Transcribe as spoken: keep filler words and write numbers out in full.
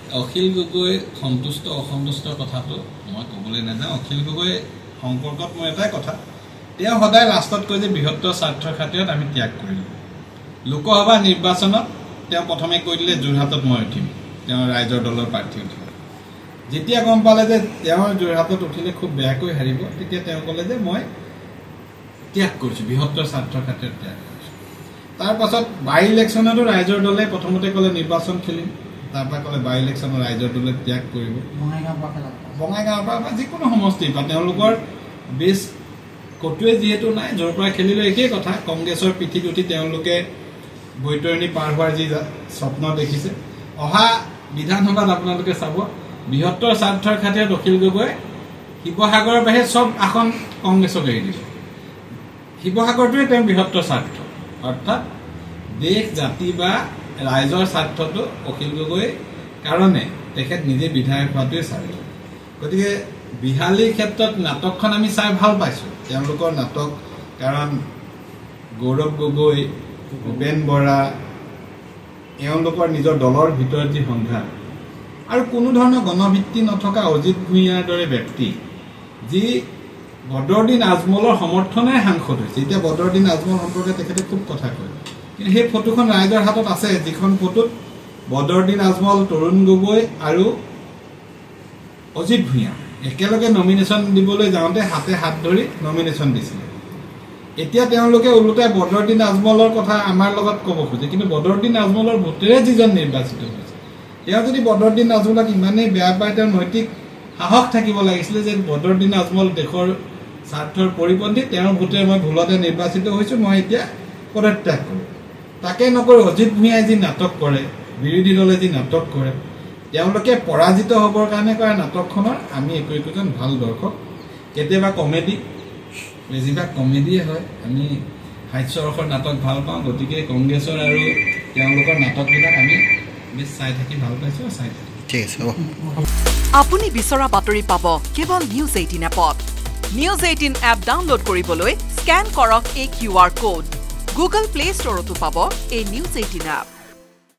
অখিল গগৈ সন্তুষ্ট অসন্তুষ্ট কথাটো মই ক'বলৈ নাযাওঁ অখিল গগৈ সম্পৰ্কত মই এটাই কথা তেওঁ সদায় লাষ্টত কৈ যে বৃহত্তৰ স্বাৰ্থৰ খাতিৰত আমি ত্যাগ কৰিলোঁ লোকসভা নিৰ্বাচনত তেওঁ প্ৰথমে কৈ দিলে যোৰহাটত মই উঠিম তেওঁ ৰাইজৰ দলৰ প্ৰাৰ্থী উঠিব যেতিয়া গম পালে যে তেওঁ যোৰহাটত উঠিলে খুব বেয়াকৈ হাৰিব তেতিয়া তেওঁ ক'লে যে মই ত্যাগ কৰিছোঁ বৃহত্তৰ স্বাৰ্থৰ খাতিৰত ত্যাগ কৰিছোঁ তাৰ পাছত বাই ইলেকশ্যনতো ৰাইজৰ দলে প্ৰথমতে ক'লে নিৰ্বাচন খেলিম তাৰপৰা ক'লে বাই ইলেকশ্যনত ৰাইজৰ দলে ত্যাগ কৰিব বঙাইগাঁৱৰ পৰা বা যিকোনো সমষ্টিৰ পৰা তেওঁলোকৰ বেছ কটুৱে যিহেতু নাই য'ৰ পৰা খেলিলে একেই কথা কংগ্ৰেছৰ পিঠিত উঠি তেওঁলোকে বৈতৰণি পাৰ হোৱাৰ যি স্বপ্ন দেখিছে অহা বিধানসভাত আপোনালোকে চাব বৃহত্তৰ স্বাৰ্থৰ খাতিৰত অখিল গগৈ শিৱসাগৰৰ বাহিৰে চব আসন কংগ্ৰেছক এৰি দিব শিৱসাগৰটোৱে তেওঁ বৃহত্তৰ স্বাৰ্থ অৰ্থাৎ দেশ জাতি বা ৰাইজৰ স্বাৰ্থটো অখিল গগৈ কাৰণে তেখেত নিজে বিধায়ক হোৱাটোৱে চালে গতিকে বিহালীৰ ক্ষেত্ৰত নাটকখন আমি চাই ভাল পাইছোঁ তেওঁলোকৰ নাটক কাৰণ গৌৰৱ গগৈ ভূপেন বৰা এওঁলোকৰ নিজৰ দলৰ ভিতৰত যি সংঘাত আৰু কোনো ধৰণৰ গণভিত্তি নথকা অজিত ভূঞাৰ দৰে ব্যক্তি যি বদৰুদ্দিন আজমলৰ সমৰ্থনেৰে সাংসদ হৈছে এতিয়া বদৰুদ্দিন আজমল সম্পৰ্কে তেখেতে খুব কথা কয় কিন্তু সেই ফটোখন ৰাইজৰ হাতত আছে যিখন ফটোত বদৰুদ্দিন আজমল তৰুণ গগৈ আৰু অজিত ভূঞা একেলগে নমিনেশ্যন দিবলৈ যাওঁতে হাতে হাত ধৰি নমিনেশ্যন দিছিলে এতিয়া তেওঁলোকে ওলোটাই বদৰুদ্দিন আজমলৰ কথা আমাৰ লগত ক'ব খোজে কিন্তু বদৰুদ্দিন আজমলৰ ভোটেৰে যিজন নিৰ্বাচিত হৈছে তেওঁ যদি বদৰুদ্দিন আজমলক ইমানেই বেয়া পায় তেওঁ নৈতিক সাহস থাকিব লাগিছিলে যে বদৰুদ্দিন আজমল দেশৰ স্বাৰ্থৰ পৰিপন্থী তেওঁৰ ভোটেৰে মই ভুলতে নিৰ্বাচিত হৈছোঁ মই এতিয়া পদত্যাগ কৰোঁ তাকে নকৰি অজিত ভূঞাই যি নাটক কৰে বিৰোধী দলে যি নাটক কৰে তেওঁলোকে পৰাজিত হ'বৰ কাৰণে কৰা নাটকখনৰ আমি একো একোজন ভাল দৰ্শক কেতিয়াবা কমেডি বেছিভাগ কমেডিয়ে হয় আমি হাস্যৰসৰ নাটক ভাল পাওঁ গতিকে কংগ্ৰেছৰ আৰু তেওঁলোকৰ নাটকবিলাক আমি বেছ চাই থাকি ভাল পাইছোঁ চাই থাকি ঠিক আছে আপুনি বিচৰা বাতৰি পাব কেৱল নিউজ এইটিন এপত নিউজ এইটিন এপ ডাউনলোড কৰিবলৈ স্কেন কৰক এই Q R code Google Play ষ্টৰতো পাব এই নিউজ এইটিন এপ